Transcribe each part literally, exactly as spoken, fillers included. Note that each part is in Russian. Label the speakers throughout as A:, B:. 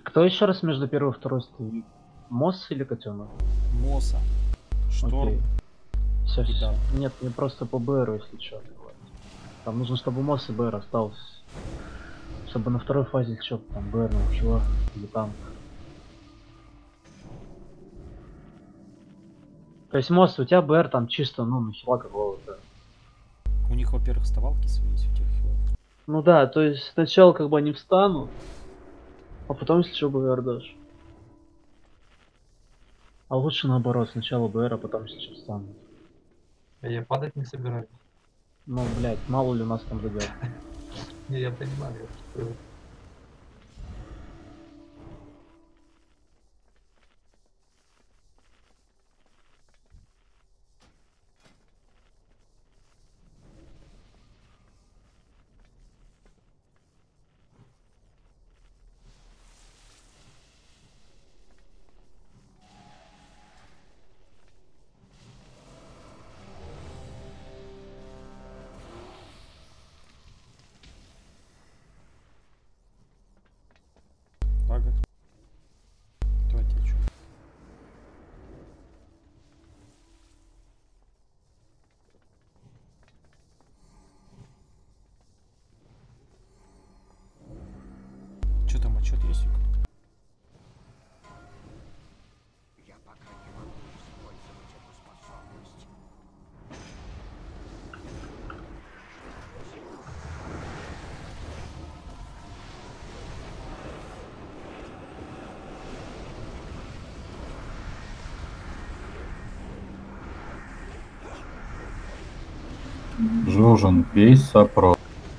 A: Кто еще раз между первой и второй стоит? Мосс или котенок?
B: Моса. Шторм.
A: Все, все.
B: Да.
A: Нет, мне просто по БРу, если что. Там нужно, чтобы Мосс и БР остался. Чтобы на второй фазе что там, БР, ну, чего, или танк. То есть Мосс, у тебя БР там чисто, ну, нахила какого-то.
B: У них, во-первых, вставалки свои есть, у тех хилов.
A: Ну да, то есть сначала как бы они встанут, а потом, если что, БР дашь. А лучше наоборот, сначала БР, а потом, если что, встанут.
C: Я падать не собираюсь.
A: Ну, блядь, мало ли у нас там дойдет.
C: Не, я понимаю. Что...
B: Лага. Кто тебе что? Что там, отчет есть?
D: Я пока не могу использовать эту способность.
E: Жужин, весь сопрос.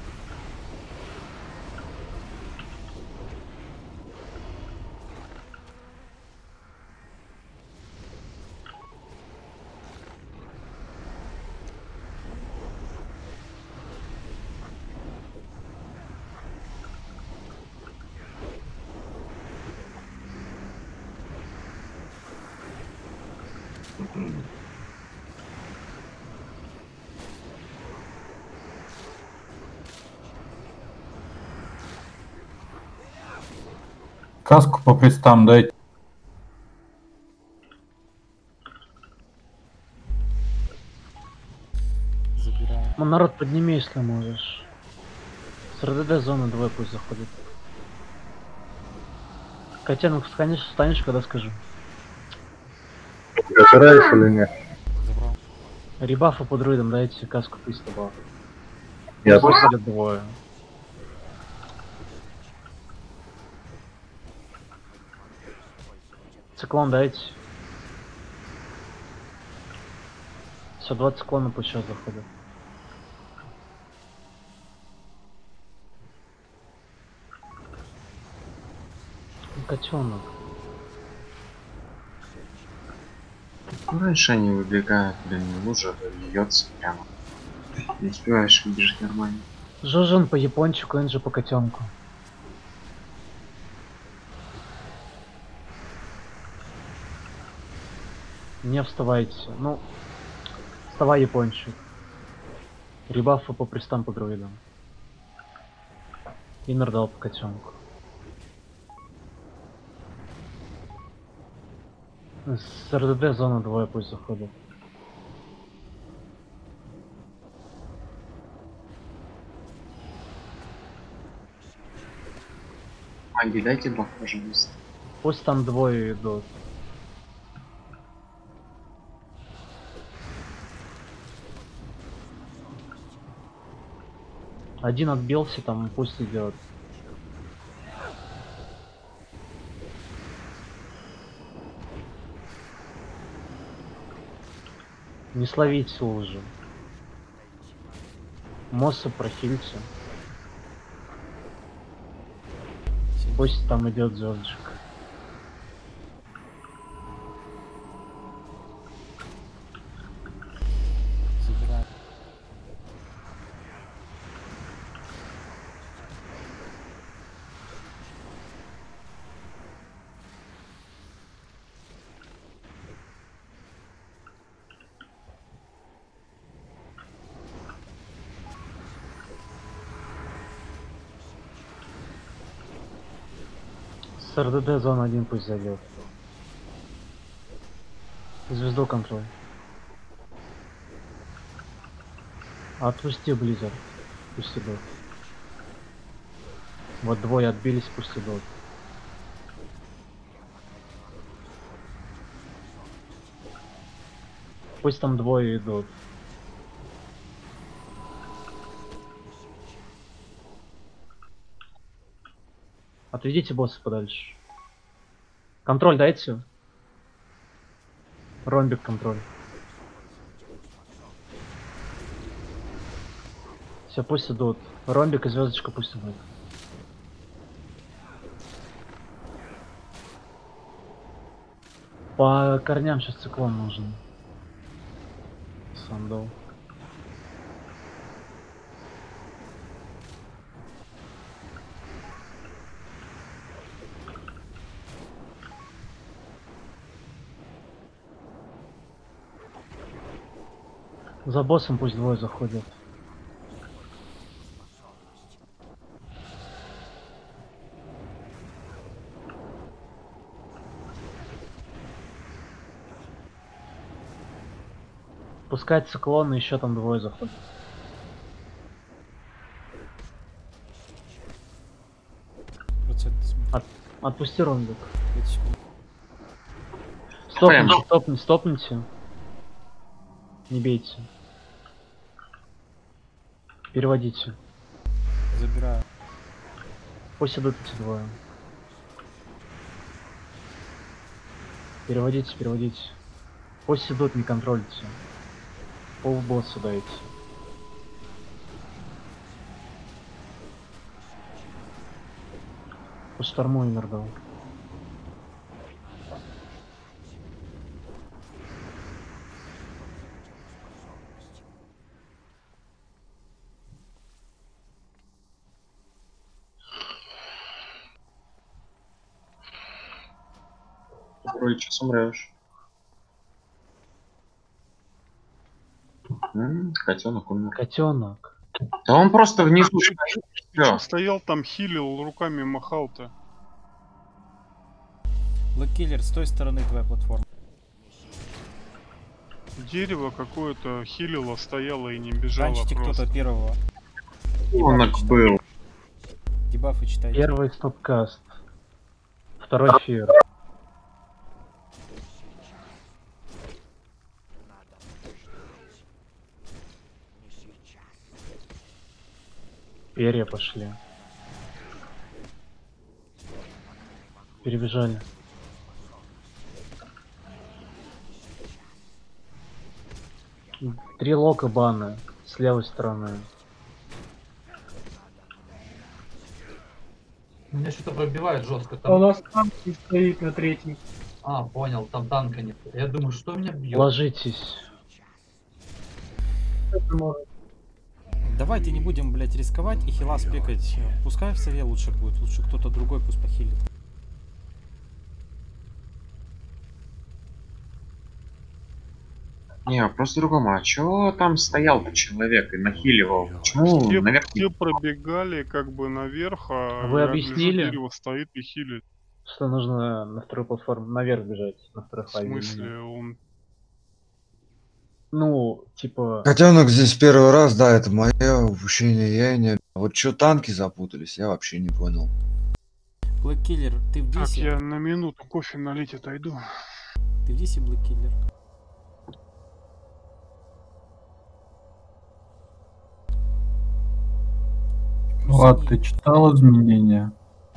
E: Каску по пристам дайте.
B: Забираем.
A: Ну, народ, подними, если можешь. С РДД зоны двое пусть заходит. Котенок, встанешь, встанешь, когда скажу.
E: Забираешь или нет?
B: Забрал.
A: Ребафа по друидам дайте, каску пусть добавь.
E: Я
A: После двое. Циклон дайте. Все, два циклона пусть сейчас заходят. Котенок.
F: Ну, раньше они выбегают, блин, лужа льется прямо. Не успеваешь выбежать нормально.
A: Жужин по япончику, Энджи по котенку. Не вставайте. Ну, вставай, япончик. Ребафа по пристам по друидам. И мердал по котенку. С РДД зона двое пусть заходят.
F: Маги, дайте бах, пожалуйста.
A: Пусть там двое идут. Один отбился, там пусть идет. Не словите лужу. Мосса прохильте. Пусть там идет звездочка.
B: Забираем.
A: С С РДД зона один пусть зайдет. Звезду контроль. Отпусти Близзард. Пусть идут. Вот двое отбились, пусть идут. Пусть там двое идут. Отведите босса подальше. Контроль дайте. Ромбик контроль. Все, пусть идут. Ромбик и звездочка пусть идут. По корням сейчас циклон нужен. Сандал. За боссом пусть двое заходят. Пускай циклон и еще там двое заходят.
B: Процент смотри.
A: Отпусти ромбик.
B: пять секунд.
A: Стопните,
F: Прям.
A: стопните, стопните. Не бейте. Переводите.
B: Забираю.
A: Пусть идут эти двое. Переводите, переводите. Пусть идут, не контролите. Полбосса дайте. По шторму иногда.
F: Вроде сейчас умрешь. М, Котенок умер.
A: Котенок.
F: Да он просто внизу
G: Ты
F: стоит,
G: чё
F: всё.
G: стоял там, хилил, руками махал-то?
B: Блэккиллер, с той стороны твоя платформа.
G: Дерево какое-то хилило, стояло и не бежало
B: Раньше
G: просто.
B: кто-то первого.
F: Котенок был.
B: Дебафы читайте.
A: Первый стопкаст. Второй эфир. Перья пошли. Перебежали. Три лока баны с левой стороны.
C: Меня что-то пробивает жестко.
H: А у
C: Там...
H: нас танк не стоит на третьем.
C: А, понял, там танка нет. Я думаю, что меня бьет.
A: Ложитесь.
H: Это может.
B: Давайте не будем, блять, рисковать и хила спекать. Пускай в сове лучше будет. Лучше кто-то другой пусть похилит.
F: Не, просто другому. А чё там стоял-то человек и нахиливал? Почему
G: Все,
F: наверх не-
G: все пробегали как бы наверх, а
A: Вы
G: я
A: объяснили?
G: гляжу, дерево стоит и хилит.
A: Что нужно на вторую платформу наверх бежать, на второй
G: В
A: фазе.
G: смысле, он...
A: Ну, типа,
I: Котенок здесь первый раз, да, это мое упущение, я и не... Вот что танки запутались, я вообще не понял.
B: Блэккиллер, ты в
G: Так,
B: дисе?
G: я на минуту кофе налить отойду.
B: Ты в дисе, Блэккиллер?
E: Влад, ты читал изменения?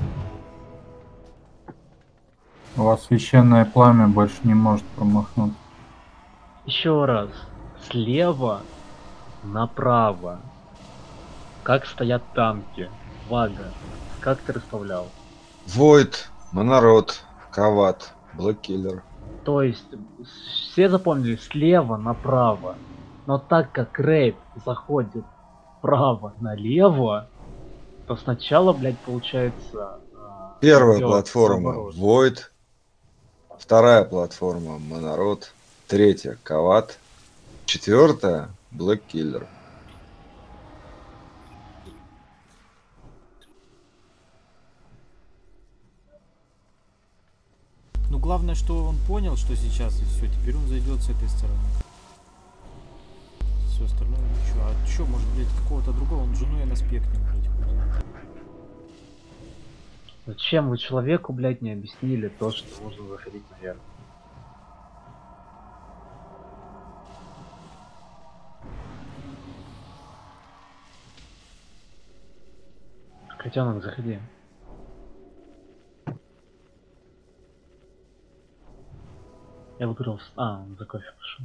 E: У вас священное пламя больше не может промахнуться.
A: еще раз. Слева направо. Как стоят танки. Вага. Как ты расставлял?
I: Войд, Монород, Кават, Блэккиллер.
A: То есть, все запомнили слева направо. Но так как рейд заходит вправо налево, то сначала, блядь, получается... а,
I: Первая
A: идёт
I: платформа
A: наоборот.
I: Войд, вторая платформа Монород, третья Кават, четвертая Блэккиллер.
B: главное, что он понял, что сейчас, и все, теперь он зайдет с этой стороны. Все остальное ничего. А чё, может, блядь, какого-то другого? Он жену я на спекне, блядь, хуй.
A: Зачем вы человеку, блядь, не объяснили то, что нужно заходить наверх? Котенок, заходи. Я выбрал... А, он за кофе пошел.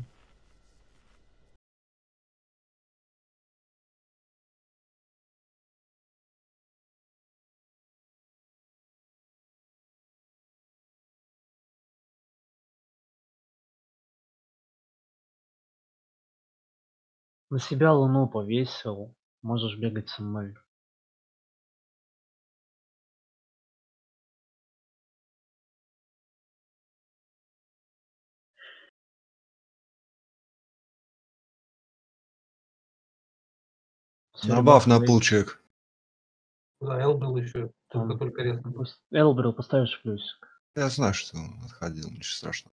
A: На себя луну повесил. Можешь бегать со мной.
I: Набав на пулчек.
C: Да, Эл был еще.
A: Там
C: Только только резко.
A: пусть Элбрил поставишь плюсик.
I: Я знаю, что он отходил, ничего страшного.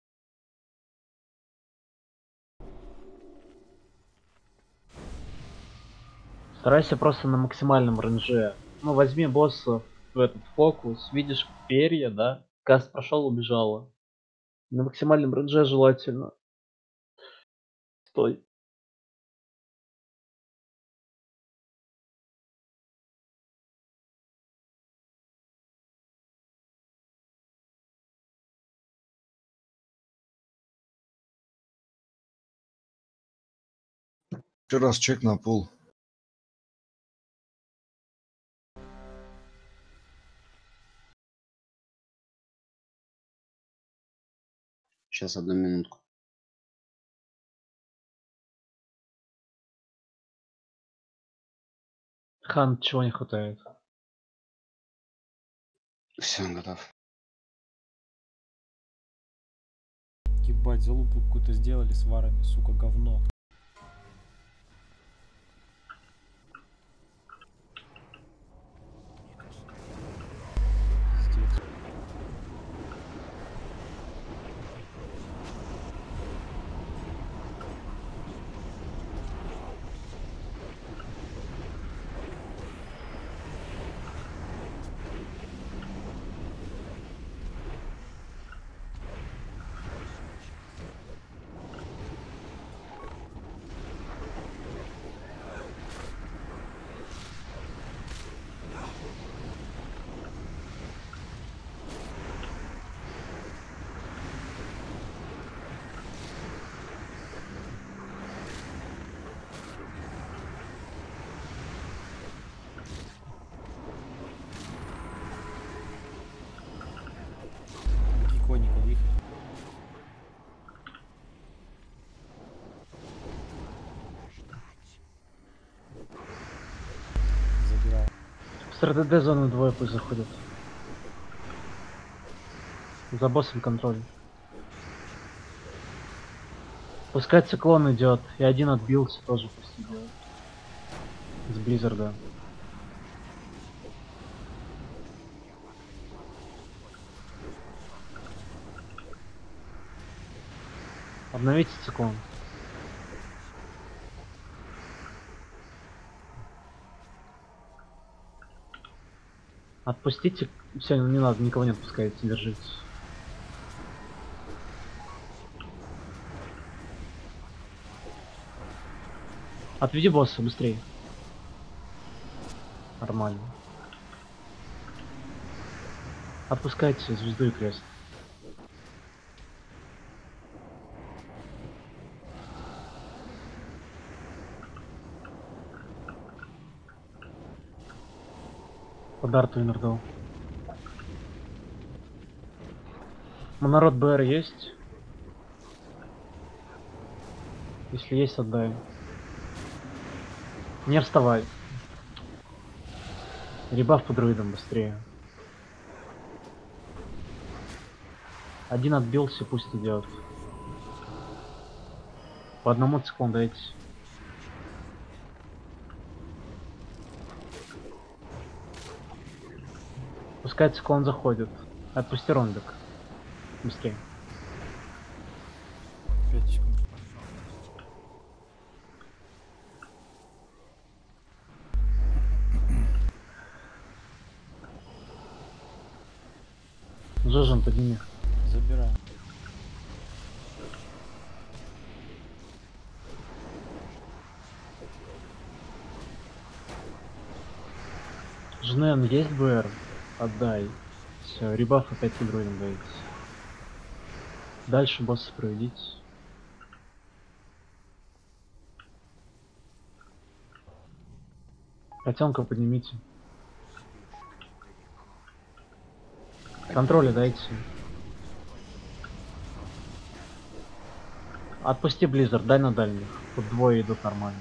A: Старайся просто на максимальном рейнже. Ну, возьми босса в этот фокус. Видишь перья, да? Каст прошел, убежала. На максимальном рейнже желательно. Стой.
I: Еще раз чек на пул.
F: Сейчас, одну минутку.
A: Хан, чего не хватает?
F: Все, готов.
B: Ебать, залупу какую-то сделали с варами, сука, говно. Пиздец. Гиконика вихрь. Забираю.
A: С эр дэ дэ зоны двое пусть заходят. За боссом контроль. Пускай циклон идет. И один отбился тоже пусть идет. С Близзарда. Обновите циклон. Отпустите. Все, не надо, никого не отпускайте, держите. Отведи босса быстрее. Нормально. Отпускайте звезду и крест. По дарту инердал. Монород БР есть? Если есть, отдай. Не вставай. Ребаф по друидам быстрее. Один отбился, пусть идет. По одному циклон дайте. Пускай циклон заходит. Отпусти ромбик. Быстрее.
B: пять секунд.
A: Жожин, подними.
B: Забираю.
A: Жнен, есть БР? Отдай. Все, ребаф опять игрой даете. Дальше босса проведите. Котенка поднимите. Контроля дайте. Отпусти Близзард, дай на дальних. Тут двое идут нормально.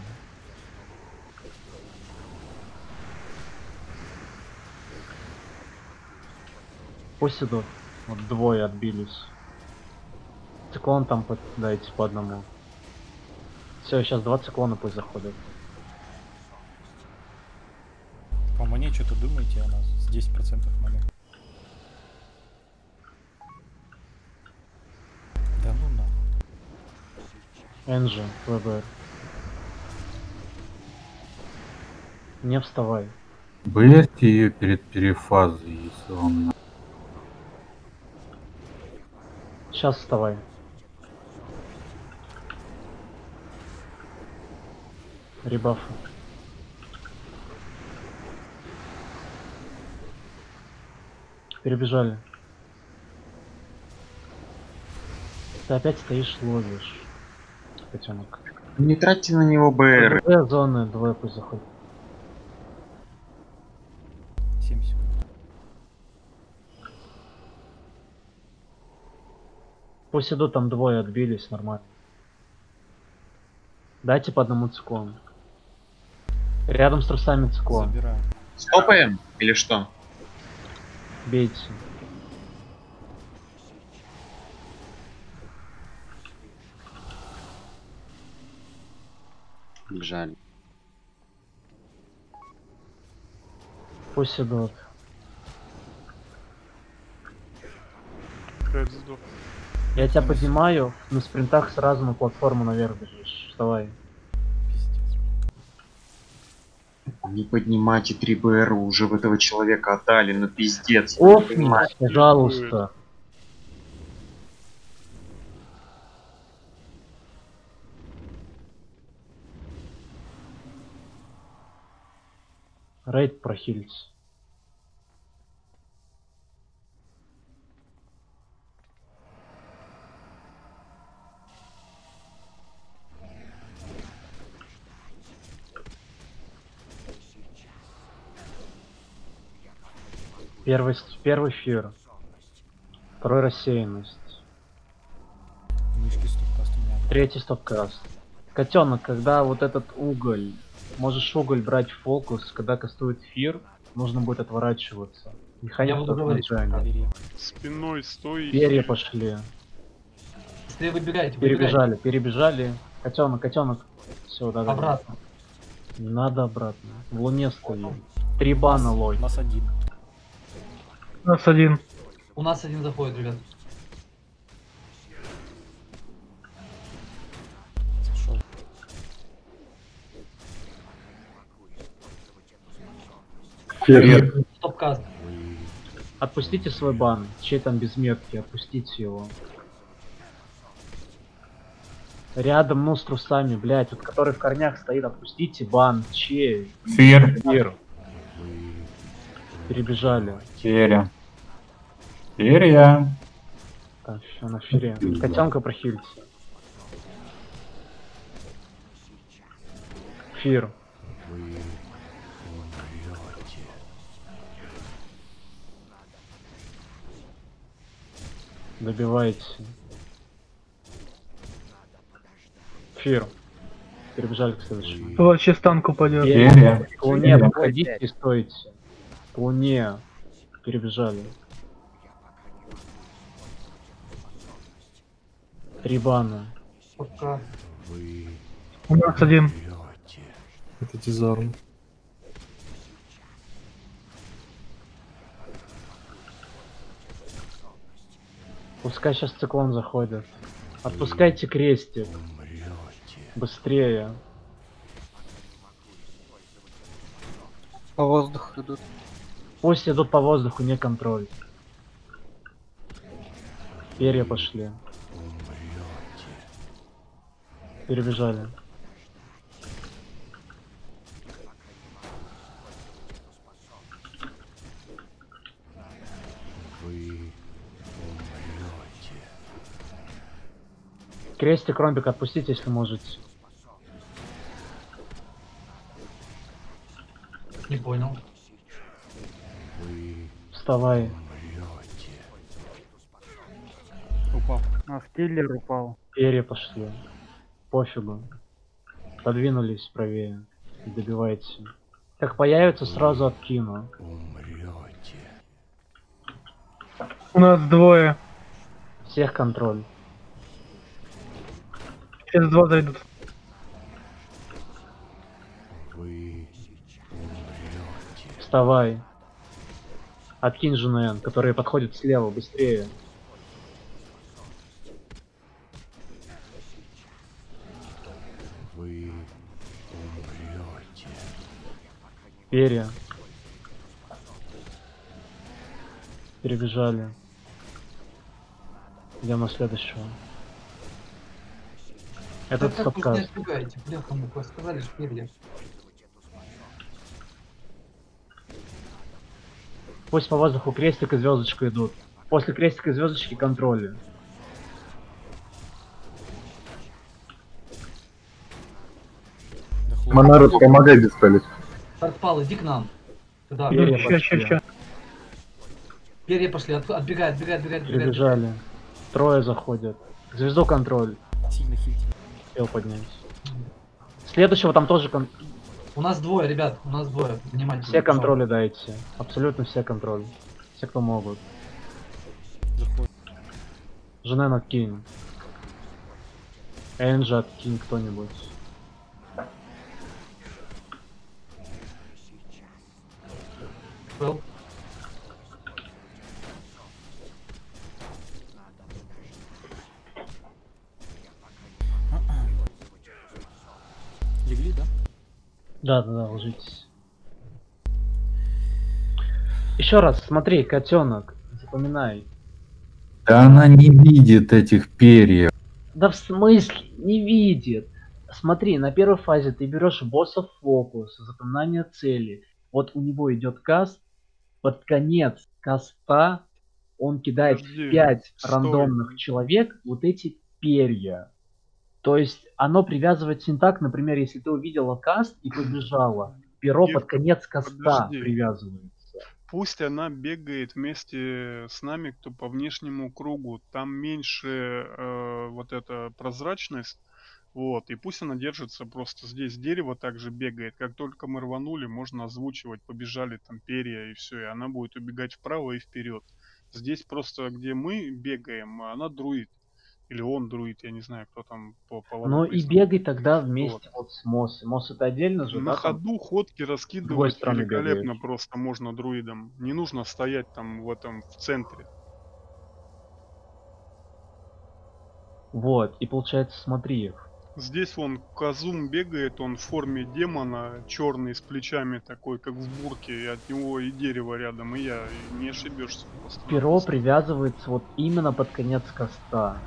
A: Пусть идут. Вот двое отбились. Циклон там под... дайте по одному. Все, сейчас два циклона пусть заходят.
B: По мане что-то думаете о нас? С десять процентов маны. Да ну нахуй.
A: Энджи, ВБР. Не вставай.
E: Берите ее перед перефазой, если вам надо.
A: Сейчас вставай. Ребафы. Перебежали. Ты опять стоишь, ловишь. Котенок.
F: Не тратьте на него БР.
A: Две зоны, двое пусть заходят.
B: семь секунд.
A: Пусть идут, там двое отбились, нормально. Дайте по одному циклону. Рядом с трусами циклон.
B: Забираю.
F: Стопаем или что?
A: Бейте.
F: Бежали.
A: Пусть идут.
G: Крейт сдох.
A: Я тебя поднимаю, на спринтах сразу на платформу наверх бежишь. Вставай.
B: Пиздец.
F: Не поднимайте три БР, уже в этого человека отдали, ну пиздец. я не
A: Офнись,
F: понимаю.
A: пожалуйста. Рейд прохилится. Первый, с- первый фир. Второй рассеянность.
B: Мышки стоп-каст у меня.
A: Третий стопкаст. Котенок, когда вот этот уголь, можешь уголь брать в фокус, когда кастует фир, нужно будет отворачиваться. Не ходи
C: Я
A: в
C: буду
A: тот
C: говорить,
A: джангл.
B: Перья.
G: Спиной стой.
A: Перья пошли.
C: Если выбегаете, выбегайте.
A: Перебежали, перебежали. Котенок, котенок. Все, да, да.
C: Обратно.
A: Не надо обратно. В луне стоим. Три бана лой.
B: У нас один.
H: У нас один.
C: У нас один заходит, ребят.
B: Сошел.
C: Стоп-каст.
A: Отпустите свой бан. Чей там без метки, отпустите его. Рядом, ну, с трусами, блять, вот который в корнях стоит, отпустите бан. Чей?
E: Фир.
A: Фир. Перебежали.
E: Феря. Феря.
A: Так, все на фире. Котенка прохилится. Фир. Добивайте. Фир. Перебежали к следующему.
H: Вот сейчас танк упадет.
E: Феря.
A: К луне подходите и стойте. К луне. Перебежали. Три бана.
C: Пока.
H: У нас один.
J: Это дизарм.
A: Пускай сейчас циклон заходит. Отпускайте крестик. Быстрее.
J: По воздуху идут.
A: Пусть идут по воздуху, не контроль. Перья пошли. Перебежали. Крестик, ромбик отпустите, если можете.
C: Не понял.
A: Вставай.
B: Упал.
H: А в киллер упал.
A: Перья пошли. Пофигу. Подвинулись правее. Добивайте. Как появится, сразу откину.
H: У нас двое.
A: Всех контроль.
H: Сейчас два зайдут.
A: Вставай. Откинь ЖНН, которые подходят слева, быстрее. Перья. Перебежали. Идем на следующего. Этот
C: Так, так, пусть не
A: сапкаст.
C: отбегайте, бляха, мы сказали, что перья.
A: Пусть по воздуху крестик и звездочка идут. После крестика и звездочки контроли.
B: Да хлоп.
E: Монарус, помогай диспелить.
C: Подпал, иди к нам. Туда.
A: Перья
H: Ща, ща,
A: пошли.
H: ща.
C: Перья пошли, от- отбегай, отбегай, отбегай, отбегай.
A: Перебежали. Трое заходят. Звезду контроль.
B: Сильно хильте.
A: Успел поднять. Следующего там тоже кон...
C: У нас двое, ребят, у нас двое. Внимательно.
A: все контроли дайте. Абсолютно все контроли. Все, кто могут.
B: Заходит.
A: Женен откинь. Энджи откинь кто-нибудь.
C: Был.
B: Легли, да?
A: Да, да, да, ложитесь. Еще раз, смотри, котенок, запоминай.
E: Да она не видит этих перьев.
A: Да в смысле не видит? Смотри, на первой фазе ты берешь босса в фокус, запоминание цели. Вот у него идет каст, под конец каста он кидает
G: Подожди,
A: пять
G: стой.
A: рандомных человек вот эти перья. То есть оно привязывается не так, например, если ты увидела каст и побежала, перо
G: Ирка,
A: под конец каста
G: подожди.
A: привязывается.
G: Пусть она бегает вместе с нами, кто по внешнему кругу. Там меньше э, вот эта прозрачность. Вот. И пусть она держится просто здесь. Дерево также бегает. Как только мы рванули, можно озвучивать, побежали там перья и все. И она будет убегать вправо и вперед. Здесь просто, где мы бегаем, она друид. Или он друид, я не знаю, кто там по поводу.
A: Ну и бегай тогда вместе вот с Мосс. Мосс это отдельно же,
G: На
A: да? там?
G: ходу ходки
A: другой
G: раскидывать
A: стороны
G: великолепно
A: бегаешь.
G: просто можно друидом. Не нужно стоять там в этом в центре.
A: Вот, и получается, смотри.
G: Здесь вон Казум бегает, он в форме демона, черный с плечами такой, как в бурке, и от него и дерево рядом, и я, и не ошибешься просто.
A: Перо привязывается вот именно под конец каста.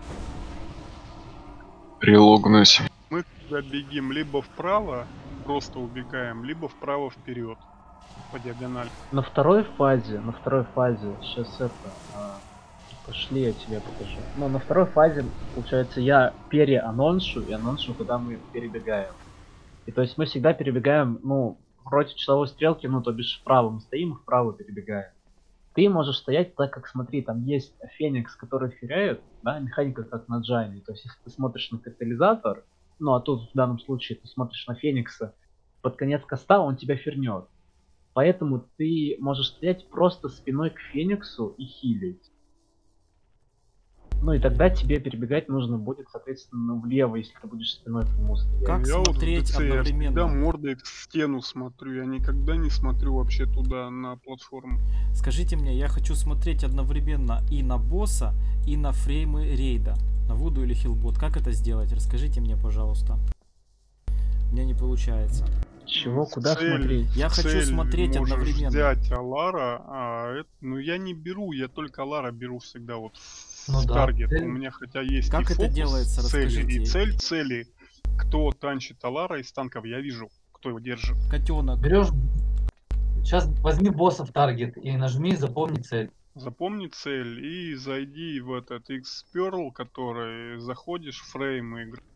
F: Прилогнусь.
G: Мы когда бегим либо вправо, просто убегаем, либо вправо вперед по диагонали.
A: На второй фазе, на второй фазе, сейчас это, а, пошли, я тебе покажу. Но на второй фазе, получается, я переаноншу и аноншу, куда мы перебегаем. И то есть мы всегда перебегаем, ну, против часовой стрелки, ну, то бишь вправо мы стоим, вправо перебегаем. Ты можешь стоять так, как, смотри, там есть Феникс, который феряет, да, механика как на Джайне. То есть если ты смотришь на катализатор, ну, а тут в данном случае ты смотришь на Феникса, под конец каста он тебя фернет. Поэтому ты можешь стоять просто спиной к Фениксу и хилить. Ну и тогда тебе перебегать нужно будет, соответственно, влево, если ты будешь спиной к нему стоять.
B: Как
G: Я вот в
B: смотреть
G: ДЦ, я всегда
B: одновременно?
G: мордой в стену смотрю, я никогда не смотрю вообще туда, на платформу.
B: Скажите мне, я хочу смотреть одновременно и на босса, и на фреймы рейда. На Вуду или Хилбот. Как это сделать? Расскажите мне, пожалуйста. У меня не получается.
A: Чего? Куда
G: Цель-
A: смотреть?
B: Я хочу
G: цель
B: смотреть
G: можешь
B: одновременно.
G: взять Алара, а это, ну я не беру, я только Алара беру всегда вот в
C: Ну да,
G: таргет.
C: цель-
G: У меня хотя есть
B: Как
G: и
B: это
G: фокус
B: делается?
G: цели,
B: Расскажите.
G: и цель цели. Кто танчит Алара из танков, я вижу, кто его держит.
B: Котенок.
C: Берешь. Сейчас возьми босса в таргет и нажми запомни цель.
G: Запомни цель и зайди в этот X-Pearl, который заходишь в фрейм и игр-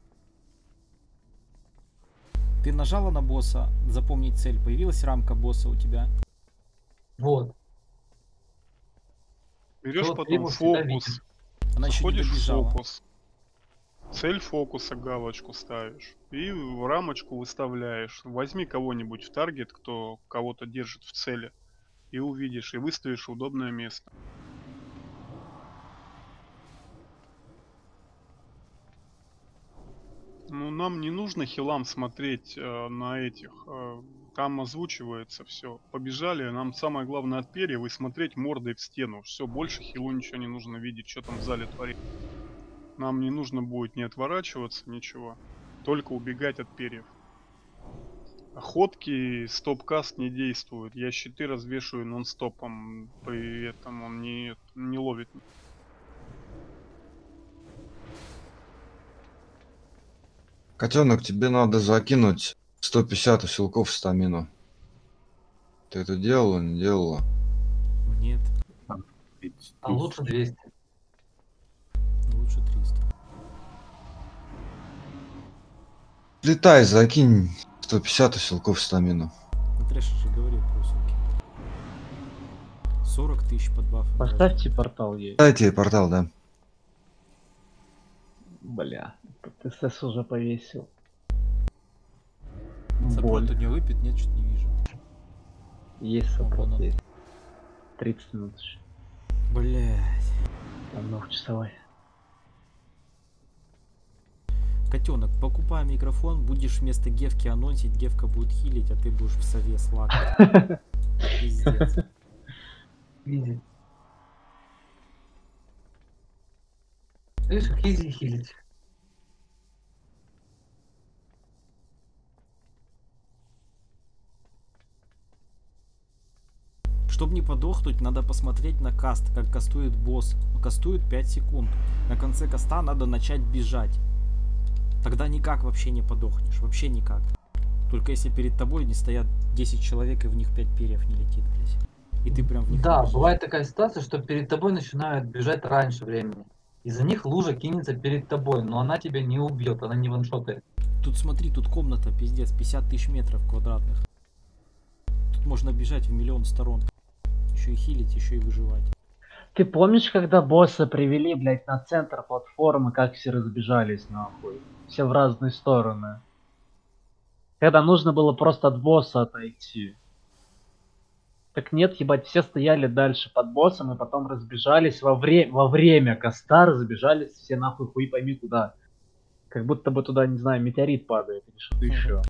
B: Ты нажала на босса, запомнить цель. Появилась рамка босса у тебя.
C: Вот.
G: берешь
C: Всё, ты
G: потом
C: его всегда
G: фокус,
C: видишь.
B: Она еще не
G: заходишь в
B: добежала.
G: фокус. Цель фокуса галочку ставишь и в рамочку выставляешь. Возьми кого-нибудь в таргет, кто кого-то держит в цели, и увидишь, и выставишь в удобное место. Ну, нам не нужно хилам смотреть э, на этих. э, там озвучивается все. Побежали, нам самое главное от перьев и смотреть мордой в стену. Все, больше хилу ничего не нужно видеть, что там в зале творится. Нам не нужно будет не отворачиваться, ничего. Только убегать от перьев. Охотки, стоп-каст не действуют. Я щиты развешиваю нон-стопом. При этом он не, не ловит.
I: Котенок, тебе надо закинуть сто пятьдесят усилков в стамину. Ты это делала, не делала?
B: Нет,
C: А лучше двести.
B: лучше триста.
I: Летай, закинь сто пятьдесят усилков в стамину.
B: Ну, Трэш же говорил про сумки. сорок тысяч под бафом.
A: Поставьте портал ей.
I: Дайте ей портал, да.
A: Бля, ТСС уже повесил.
B: Саппорт
A: Боль.
B: у него выпит, нет, что-то не вижу.
A: Есть
B: Вон
A: саппорт,
B: он.
A: есть. тридцать минут еще.
B: Блять.
A: Там двухчасовой.
B: Котенок, покупай микрофон, будешь вместо Гевки анонсить, Гевка будет хилить, а ты будешь в сове слакать. Пиздец.
C: Изи. Видишь, как изи хилить.
B: Чтобы не подохнуть, надо посмотреть на каст, как кастует босс. Кастует пять секунд. На конце каста надо начать бежать. Тогда никак вообще не подохнешь. Вообще никак. Только если перед тобой не стоят десять человек и в них пять перьев не летит, блядь. И ты прям в них
C: Да,
B: бежишь.
C: бывает такая ситуация, что перед тобой начинают бежать раньше времени. Из-за них лужа кинется перед тобой, но она тебя не убьет, она не ваншотает.
B: Тут смотри, тут комната, пиздец, пятьдесят тысяч метров квадратных. Тут можно бежать в миллион сторон. Еще и хилить, еще и выживать.
A: Ты помнишь, когда босса привели, блядь, на центр платформы, как все разбежались, нахуй? Все в разные стороны. Когда нужно было просто от босса отойти. Так нет, ебать, все стояли дальше под боссом и потом разбежались во, вре во время каста, разбежались все нахуй хуй пойми куда. Как будто бы туда, не знаю, метеорит падает или что-то еще.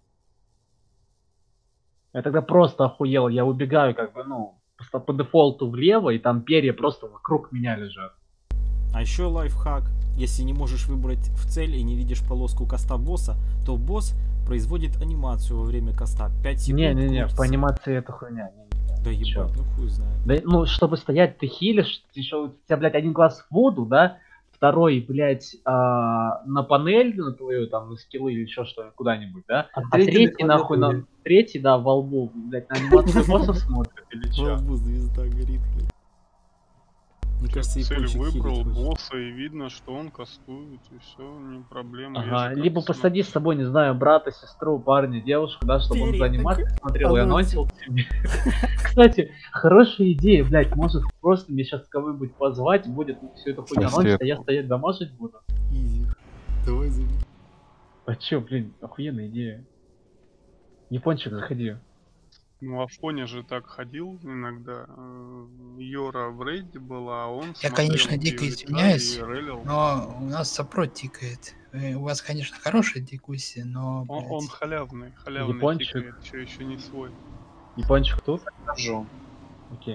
A: Я тогда просто охуел, я убегаю как бы, ну, просто по дефолту влево, и там перья просто вокруг меня лежат.
B: А еще лайфхак. Если не можешь выбрать в цель и не видишь полоску каста босса, то босс производит анимацию во время каста. пять секунд.
A: Не-не-не,
B: крутится.
A: по анимации это хуйня. Не, не,
B: Да
A: не, чё.
B: ебать, ну хуй знает.
A: Да, ну, чтобы стоять, ты хилишь, еще у тебя, блядь, один глаз в воду, да, второй, блядь, а, на панель, на твою, там, на скиллы или еще что-нибудь, куда-нибудь, да,
C: А
A: а
C: третий
A: третий,
C: на
A: нахуй, на,
C: клавиатуре.
A: третий, да, во лбу, блядь, на анимацию босса смотрит или
B: Во
A: что.
B: лбу звезда горит, блядь. Мне кажется,
G: Цель
B: япончик
G: выбрал
B: хилит хочет.
G: босса, и видно, что он кастует, и все, не проблема. Я
A: Ага,
G: же как
A: либо
G: смотрю.
A: посади с собой, не знаю, брата, сестру, парня, девушку, да, чтобы он
B: Перед
A: за анимацией
B: такой
A: смотрел и
B: анонсик.
A: анонсил тебе. Кстати, хорошая идея, блядь, может просто мне сейчас кого-нибудь позвать, будет все это хуйня анонсить, а я стоять домашить буду.
B: Изи. Давай зови.
A: А чё, блин, охуенная идея. Япончик, заходи.
G: Ну, Афоня же так ходил иногда. э, Йора в рейде была, а он
K: Я,
G: смотрел
K: конечно,
G: ее
K: дико
G: лица
K: извиняюсь,
G: и релил.
K: но у нас сопрот тикает. Э, У вас, конечно, хорошая дикуссия, но,
G: Он, он
K: блядь,
G: халявный, халявный
A: Япончик.
G: тикает, еще, еще не свой.
A: Япончик тут?
F: Хожу.
A: Окей.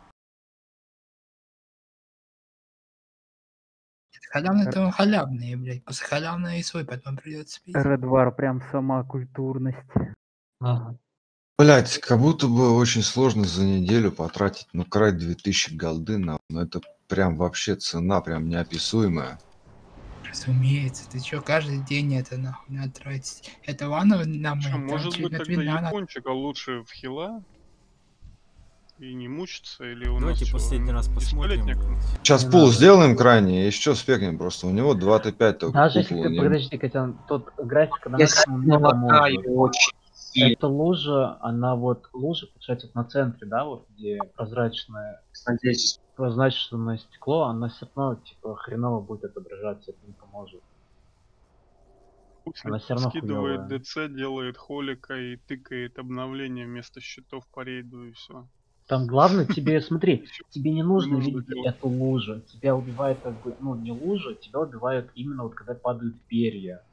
K: халявный-то он халявный, блядь. После халявного и свой потом придется пить.
H: Редвар прям сама культурность.
C: Ага.
I: Блять, как будто бы очень сложно за неделю потратить, ну, край две тысячи голды на... Ну, это прям вообще цена, прям неописуемая.
K: Разумеется, ты чё, каждый день это нахуй надо тратить. Это ладно нам
G: Чё,
K: это
G: может
K: чуть
G: быть
K: на
G: тогда
K: твина надо.
G: Япончика лучше в хила? И не мучиться, или у
B: Давайте
G: нас чё,
B: последний раз посмотрим.
G: десятилетник?
B: блядь.
I: Сейчас
A: Не
I: пул
A: надо.
I: сделаем крайне, и еще спекнем просто. У него два тэ пять только.
A: Даже если
I: куклы
A: ты,
I: не-
A: подожди, Котян, тут графика на
F: Я
A: максимум не
F: сильно
A: поможет.
F: лагаю очень сильно.
A: Эта лужа, она вот, лужа, получается, вот на центре, да, вот где прозрачное,
F: Надеюсь,
A: прозрачное стекло, она все равно, типа, хреново будет отображаться, это не поможет.
G: Пусть
A: Она всё равно
G: скидывает
A: хуёвая.
G: ДЦ, делает холика и тыкает обновление вместо счетов по рейду и все.
A: Там главное тебе, смотри, тебе не нужно
G: нужно
A: видеть
G: делать.
A: эту лужу. Тебя убивает как бы, ну не лужа, тебя убивают именно вот когда падают перья.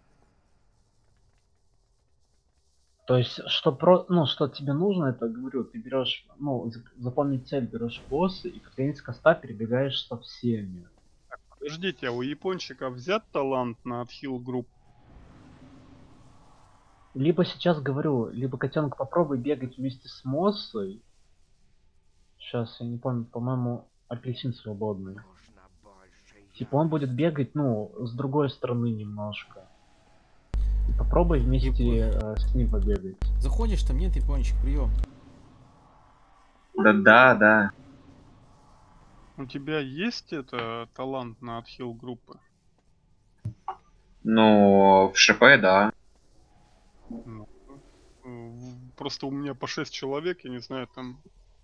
A: То есть, что про, ну, что тебе нужно, это, говорю, ты берешь, ну, за- запомнить цель, берешь босса и под конец коста перебегаешь со всеми.
G: Подождите, а у япончика взят талант на отхил групп?
A: Либо сейчас говорю, либо котенок попробуй бегать вместе с Моссой. Сейчас, я не помню, по-моему, апельсин свободный. Типа он будет бегать, ну, с другой стороны немножко. И попробуй вместе э, с ним побегать.
B: Заходишь, там нет япончик, прием.
F: да, да, да.
G: У тебя есть это талант на отхил группы?
F: Ну, в ШП, да.
G: Ну, э, в- Просто у меня по шесть человек, я не знаю, там...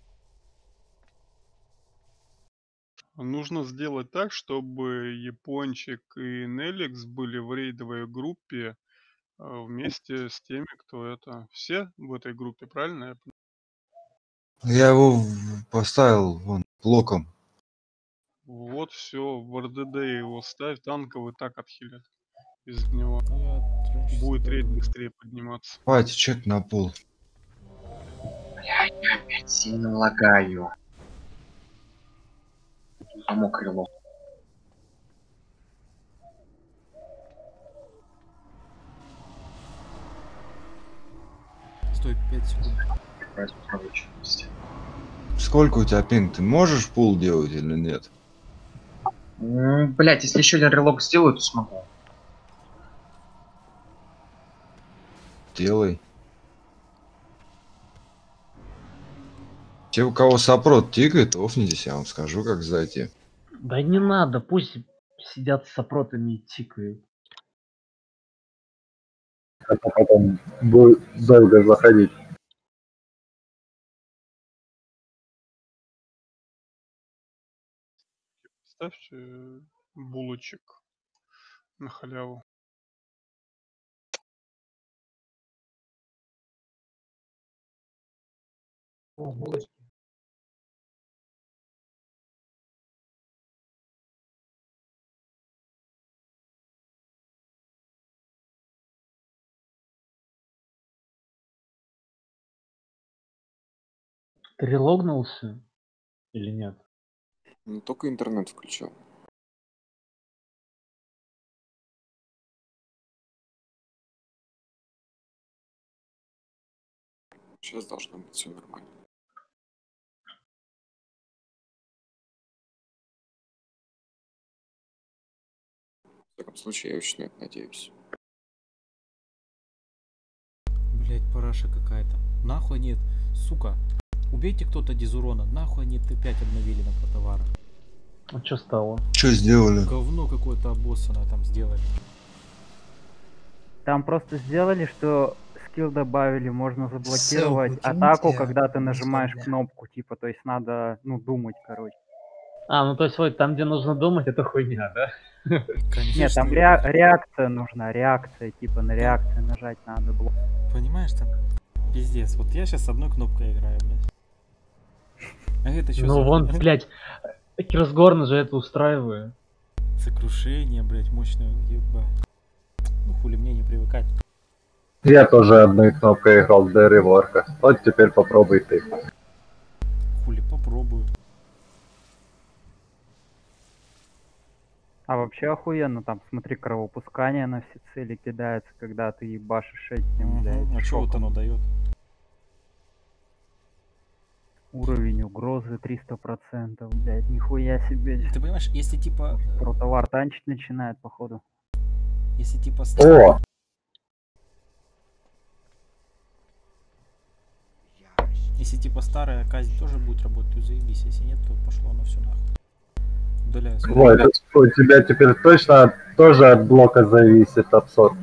G: Нужно сделать так, чтобы Япончик и Неликс были в рейдовой группе э, вместе с теми, кто это... Все в этой группе, правильно? я понимаю?
I: Я его в- поставил вон блоком.
G: Вот все, в РДД его ставь, танковый так отхилят из него.
B: Ну, я раньше
G: Будет
B: всегда
G: рейд
B: говорю.
G: быстрее подниматься.
I: Давайте чек на пул.
F: Блядь, я опять сильно лагаю. Само крыло.
B: Стой, пять секунд.
F: Брать по рабочей части.
I: Сколько у тебя пинг? Ты можешь пул делать или нет?
F: М, Блядь, если еще один релог сделаю, то смогу.
I: Делай. Те, у кого сопрот тикает, офнитесь, я вам скажу, как зайти.
A: Да не надо, пусть сидят с сопротами и тикают.
E: Это потом будет долго заходить.
G: Ставьте э, булочек на халяву.
C: О, булочки.
A: Ты релогнулся или нет?
F: Ну, только интернет включил. Сейчас должно быть все нормально. В таком случае я очень на это надеюсь.
B: Блять, параша какая-то. Нахуй нет. Сука. Убейте кто-то дизурона. Нахуй они Т пять обновили на протовара.
A: А что стало?
I: Что сделали?
B: Говно какое-то обоссанное там сделали.
H: Там просто сделали, что скилл добавили, можно заблокировать
K: Ссылку
H: атаку,
K: киньте,
H: когда ты
K: ну,
H: нажимаешь
K: бля.
H: кнопку, типа, то есть надо, ну, думать, короче.
A: А, ну то есть вот там, где нужно думать, это хуйня, да?
B: Конечно.
H: Нет, там ре- реакция нужна, реакция, типа, на реакцию нажать надо было.
B: Понимаешь, там Пиздец, вот я сейчас с одной кнопкой играю, блядь. А это что
A: Ну
B: за
A: вон,
B: хуйня?
A: блядь, Кирсгорн же это устраивает.
B: Сокрушение, блядь, мощное, ебать. Ну хули мне не привыкать.
L: Я тоже одной кнопкой играл до реворка. Вот теперь попробуй ты.
B: Хули, попробую.
H: А вообще охуенно, там, смотри, кровопускание на все цели кидается, когда ты ебашишь этим, блядь,
B: А что вот
H: шоком.
B: оно дает?
H: Уровень угрозы триста процентов, блядь, нихуя себе.
B: Ты понимаешь, если типа...
H: Протовар танчить начинает, походу.
B: Если типа...
L: О!
B: Если типа старая казнь тоже будет работать, то заебись. Если нет, то пошло на все нахуй. Удаляю.
L: Ой, у тебя теперь точно тоже от блока зависит абсорб.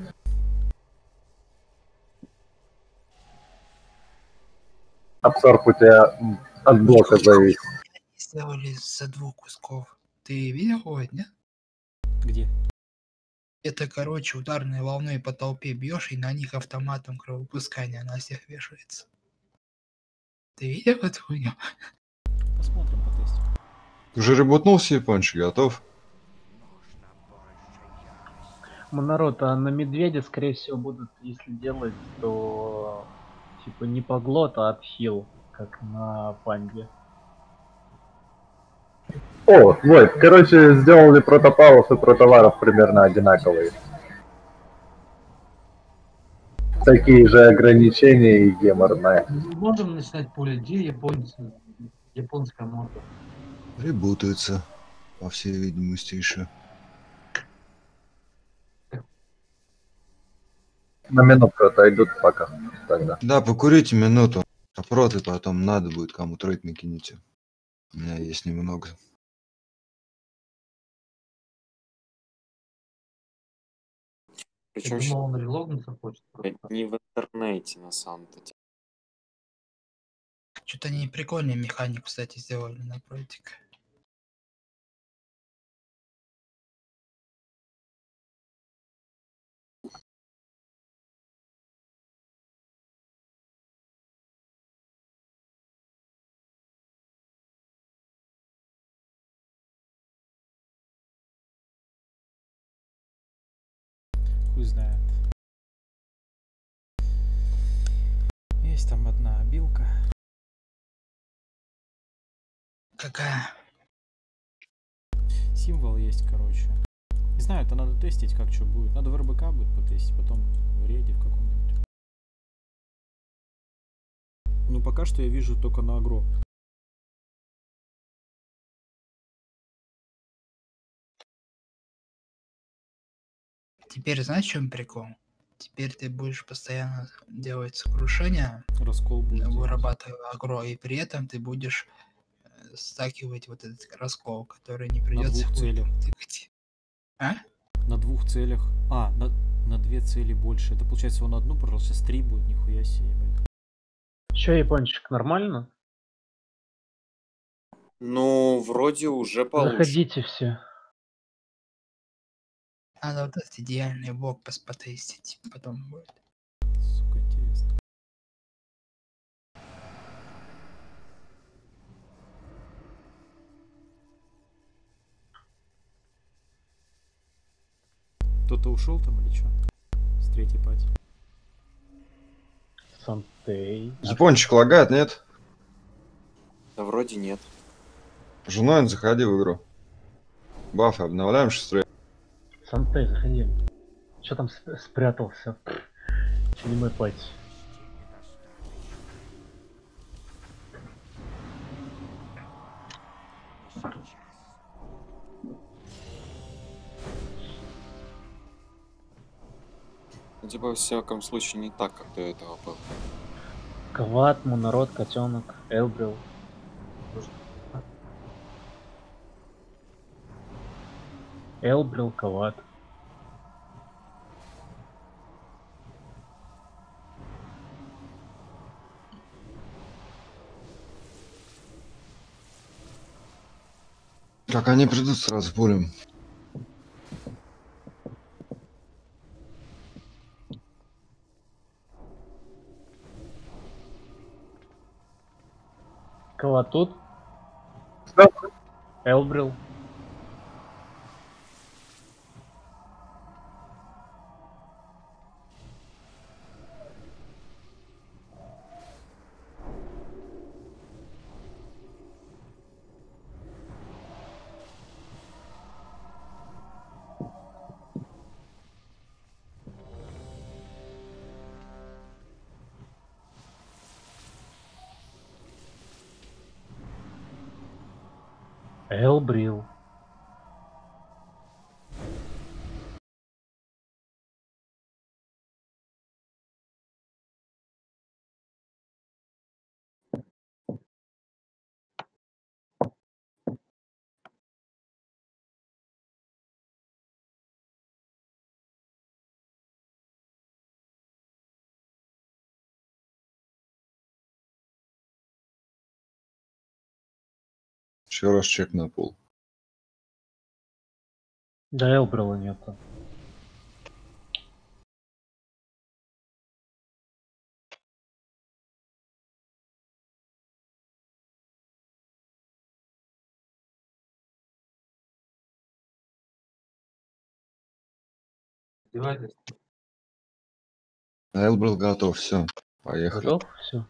L: Абсорб у тебя от блока зависит.
K: Сделали за двух кусков. Ты видел его, нет?
B: Где?
K: Это, короче, ударной волной по толпе бьешь, и на них автоматом кровопускание на всех вешается. Ты видел эту хуйню?
B: Посмотрим, потестим.
I: Уже ребутнулся, япончик, готов?
A: Народ, а на медведя, скорее всего, будут, если делать, то типа не поглот, а отхил, как на панде.
L: О, вот, короче, сделали протопалов и протоваров примерно одинаковые. Такие же ограничения и геморная.
C: Можем начинать пули, где японцы? Японская морда.
I: Ребутаются, по всей видимости, еще.
L: На минутку отойдут пока. Тогда.
I: Да, покурите минуту. А проты потом надо будет, кому трейд накинете. У меня есть немного.
C: Я думал, он релогнуться хочет.
F: Не в интернете, на самом-то деле.
K: Что-то они прикольный механик, кстати, сделали на протик.
B: Хуй знает. Есть там одна обилка.
K: Какая?
B: Символ есть, короче. Не знаю, это надо тестить, как что будет. Надо в эр бэ ка будет потестить, потом в рейде в каком-нибудь. Ну, пока что я вижу только на агро.
K: Теперь знаешь, в чем прикол? Теперь ты будешь постоянно делать сокрушения,
B: Раскол будет
K: вырабатывая агро, и при этом ты будешь э, стакивать вот этот раскол, который не придется
B: двух целях.
K: тыкать. А?
B: На двух целях. А, на, на две цели больше. Это получается он одну, пожалуйста, сейчас три будет, нихуя себе, блядь.
A: Че, япончик, нормально?
F: Ну, вроде уже получше.
A: Заходите все.
K: Надо вот этот идеальный блок пос- потестить, потом будет.
B: Сука, интересно. Кто-то ушел там или что? С третьей пати.
A: Сантей.
I: Япончик лагает, нет?
F: Да вроде нет.
I: Женой заходи в игру. Бафы обновляем шестой.
A: Сантей, заходи. Че там сп- спрятался? Че не мой пати.
F: Ну, типа, во всяком случае, не так, как до этого было.
A: Кават, Монород, Котенок, Элбрил. Элбрил, Кават.
I: Как они придут сразу пулем.
A: Кого тут?
L: Да.
A: Элбрил. Элбрил.
I: Еще раз чек на пол.
A: Да, Элбрила нету.
C: Издевательство.
I: Элбрил готов, все. Поехали.
A: Готов? Все.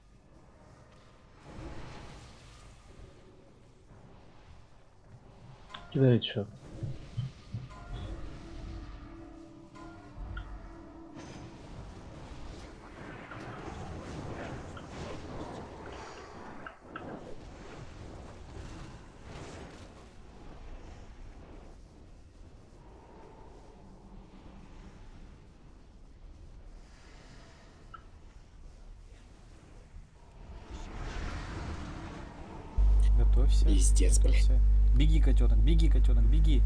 A: Кидай что?
B: Готовься.
D: Пиздец,
B: готовься. Беги, котенок, беги, котенок, беги.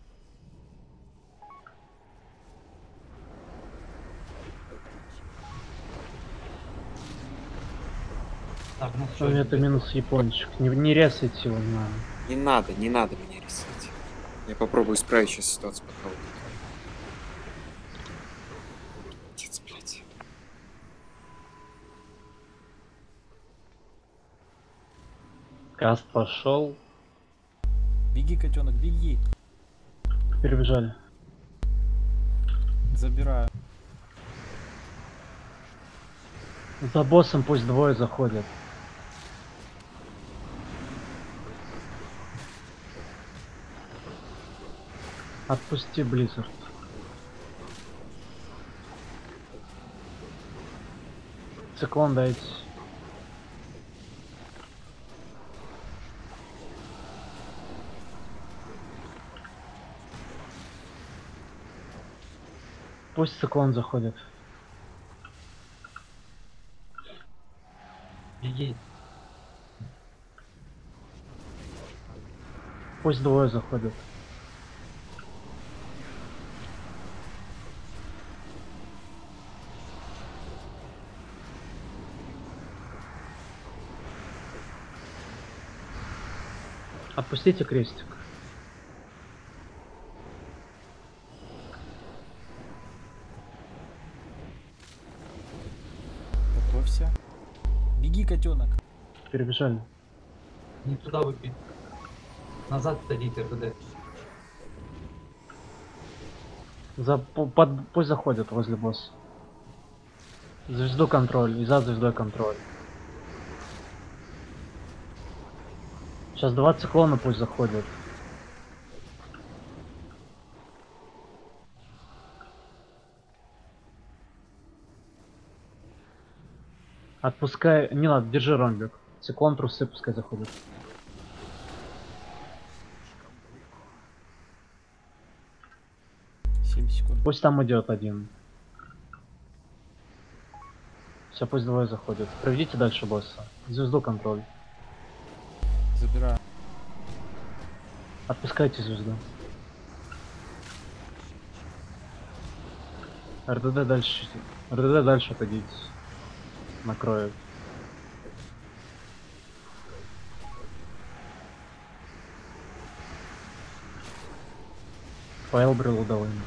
C: Так, ну
A: У
C: что,
A: меня это минус япончик. Не, не резайте его, не надо.
D: Не надо, не надо меня рисовать. Я попробую исправить сейчас ситуацию, пока вы тут. Пиздец, блядь.
A: Каст пошел.
B: Беги, котенок, беги.
A: Перебежали.
B: Забираю.
A: За боссом пусть двое заходят. Отпусти Близзард. Циклон дайте. Пусть циклон заходит.
C: беги.
A: Пусть двое заходят. Отпустите крестик.
B: Готовься. Беги, котенок.
A: Перебежали.
C: Не туда выпить. Назад садите, РДД.
A: За, по- под, пусть заходят возле босса. Звезду контроль. И за звездой контроль. Сейчас два циклона пусть заходят. Отпускай. Не надо, держи ромбик. Циклон, трусы пускай заходят.
B: семь секунд.
A: Пусть там идет один. Все, пусть двое заходят. Проведите дальше босса. Звезду контроль.
B: Забираю.
A: Отпускайте звезду. РДД дальше. РДД дальше отойдите. Накроет. По Элбрилу довольно.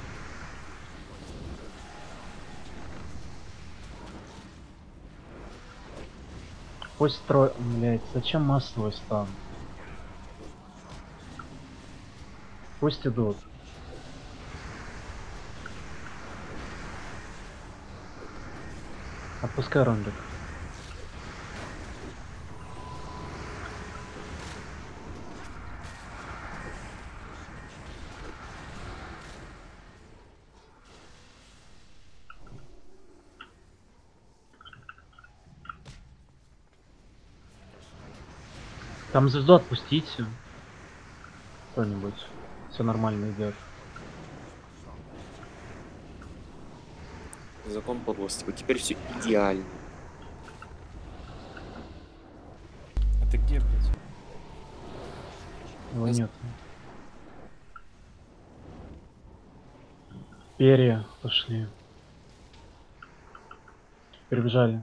A: Пусть строй... Блять, зачем массовый стан? Пусть идут. Отпускай ромбик. Там звезду отпустите. Кто-нибудь. Все нормально идет.
M: Закон подлости. Вот теперь все идеально.
B: А ты где, блядь?
A: Его нет. Перья пошли. Прибежали.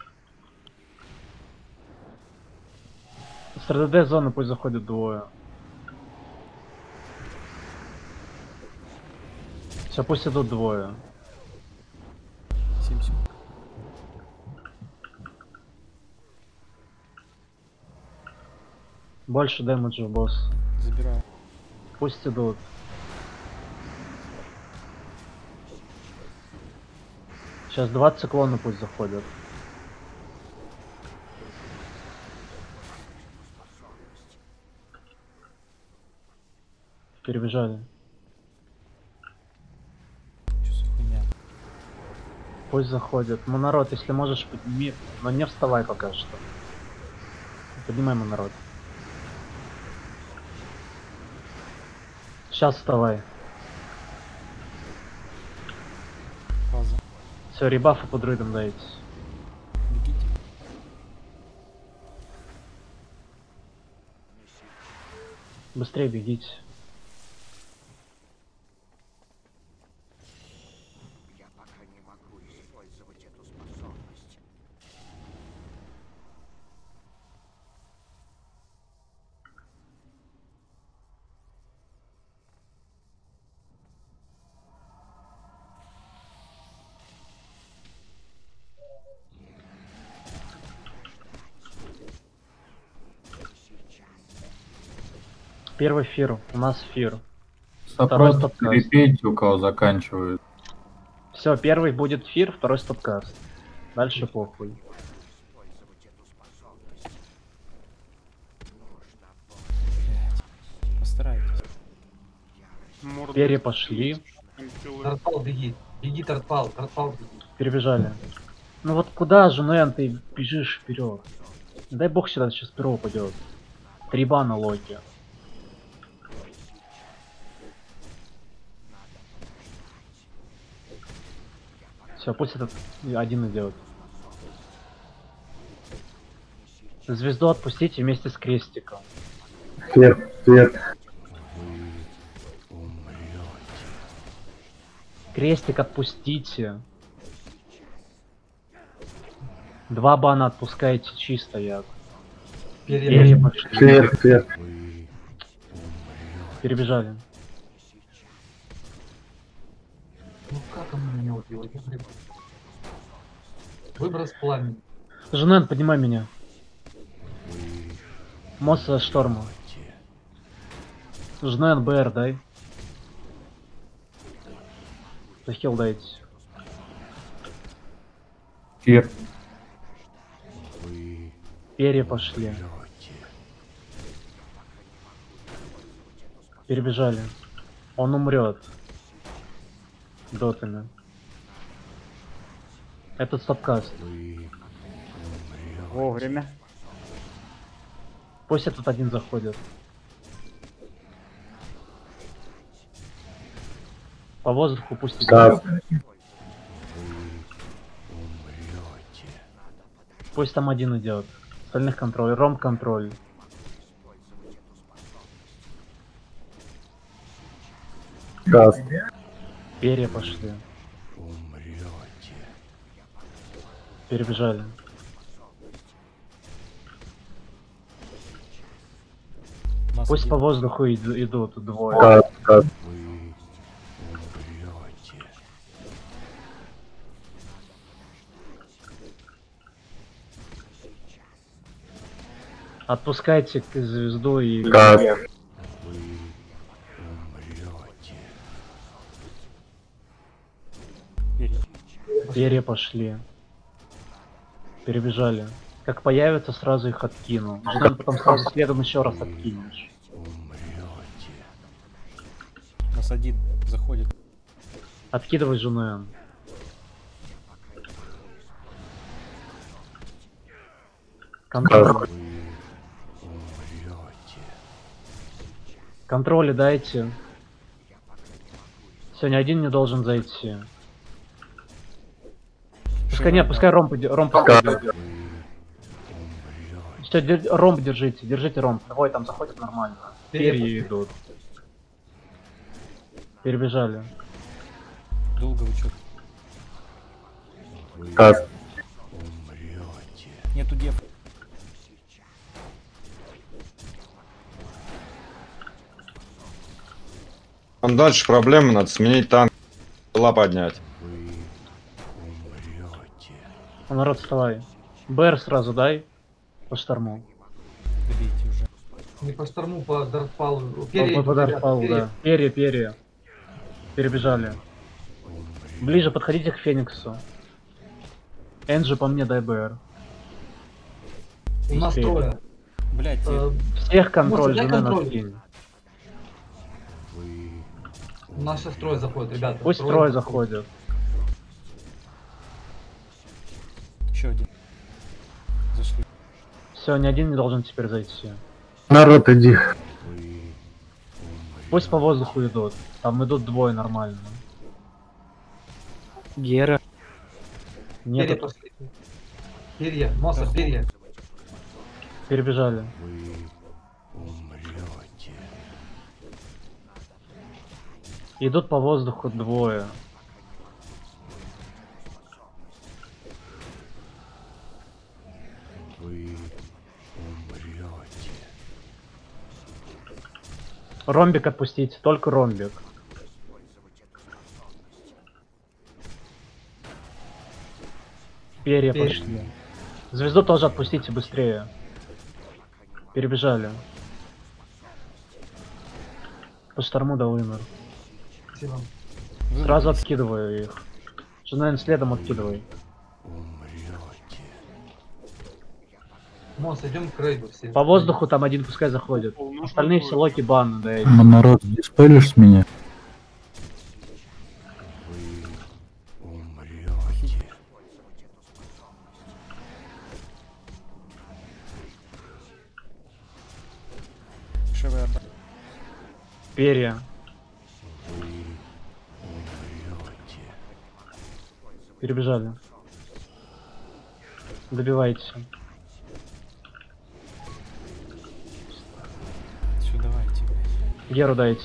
A: С РДД зоны пусть заходят двое. Все, пусть идут двое.
B: семь секунд.
A: Больше дэмэджа, босс.
B: Забираю.
A: Пусть идут. Сейчас два циклона пусть заходят. Перебежали.
B: Что за хуйня?
A: Пусть заходят. Монород, если можешь, подними. Но не вставай пока что. Поднимай монород. Сейчас вставай.
B: Пауза.
A: Все, ребафы под друидом дайте.
B: Бегите.
A: Быстрее бегите.
D: Я пока не могу использовать эту способность.
A: Первый фир. У нас фир. Второй
E: Запрос
A: стопкаст.
E: перепейте, у кого заканчивают.
A: Все, первый будет фир, второй стопкаст. Дальше похуй.
B: Постарайтесь.
G: Морда
A: Перья пошли.
C: Тартпал, беги. Беги, Тартпал, Тартпал, беги.
A: Перебежали. Ну вот куда же, Нэн, ты бежишь вперед? Не дай бог сюда сейчас перо упадет. Три бана Локи. Все, пусть этот один идет. Звезду отпустите вместе с крестиком.
L: Свет, свет.
A: Крестик отпустите. Два бана отпускайте чисто, я. Перья пошли.
L: Свет, свет.
A: Перебежали.
C: Ну как он меня убил? Я не понимаю. Выброс пламени.
A: Женен, поднимай меня. Мосса шторма. Женен, БР дай. Захил дайте.
E: Фир.
A: Перья пошли. Перебежали. Он умрет. Дотами. Этот стопкаст.
H: Вовремя.
A: Пусть этот один заходит. По воздуху пусть идет.
L: Да.
A: Пусть там один идет. Остальных контроль. Ром контроль.
L: Газ.
A: Перья пошли. Перебежали.
B: Нас
A: Пусть
B: один.
A: по воздуху ид- идут двое.
L: Газ, газ.
A: Отпускайте к- звезду и...
L: Каст.
A: Перья пошли. Перебежали. Как появятся, сразу их откину. Ждем, потом сразу следом еще раз откинешь.
B: У нас один заходит.
A: Откидывай жену. Контроль. Контроли дайте. Сегодня один не должен зайти. Пускай нет, пускай ромб, иди- ромб подойдет. Что, дер- ромб держите, держите ромб. Двое там заходят нормально. Перья идут. Перебежали.
B: Долго вы чё?
L: Каст.
B: Нету дев.
I: Там дальше проблемы, надо сменить танк. Ла поднять.
A: А, народ, вставай. БР сразу дай. По шторму.
B: Добейте уже.
C: Не по шторму, по Дартпалу.
A: По,
C: Перья
A: по,
C: идут,
A: по
C: ребята,
A: Дартфалу,
C: перья.
A: да. Перья, перья. Перебежали. Ближе подходите к Фениксу. Энджи, по мне дай БР.
C: У нас
A: Быстрее.
C: трое.
B: Блять,
C: Э,
A: Всех контроль,
C: Мося, дай
A: жена
C: контроль.
A: надкинь.
C: У нас сейчас трое заходят, ребята.
A: Пусть трое заходят.
B: еще один. Зашли.
A: Все, ни один не должен теперь зайти.
L: Народ, иди.
A: Пусть по воздуху идут. Там идут двое нормально.
J: Гера.
C: Перья
A: Нет,
C: пошли. Перья, Моса, перья.
A: перебежали. Идут по воздуху двое. Ромбик отпустите, только ромбик. Перья
C: Перья.
A: пошли. Звезду тоже отпустите быстрее. Перебежали. По шторму до вымер.
C: Спасибо.
A: Сразу откидываю их. Жена следом откидывай.
C: Мос, идем к рейду все.
A: По воздуху там один пускай заходит. Остальные все локи баны, да.
E: Ну, народ, не спалишь с меня?
B: Шевы отда-
A: Перья. Перебежали. Добивайте.
B: Все, давайте, блядь.
A: Геру дайте.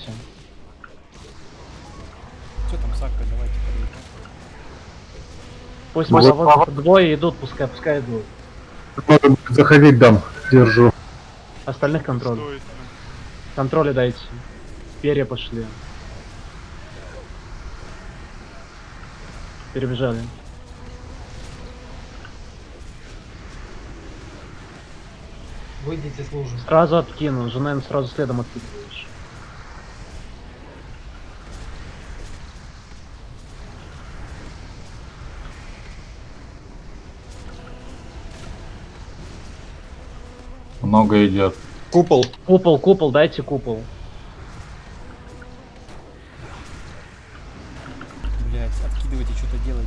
B: Что там, Сакка, давайте подъедем.
A: Пусть
L: Вот.
A: по воздуху двое идут, пускай, пускай идут.
L: Надо будет заходить дам. Держу.
A: Остальных контроль.
G: Стоит.
A: Контроли дайте. Перья пошли. Перебежали.
C: Выйдите с лужи.
A: Сразу откину, жена сразу следом откидываешь.
E: Много идет.
I: Купол.
A: Купол, купол, дайте купол.
B: Блять, откидывайте, что-то делать.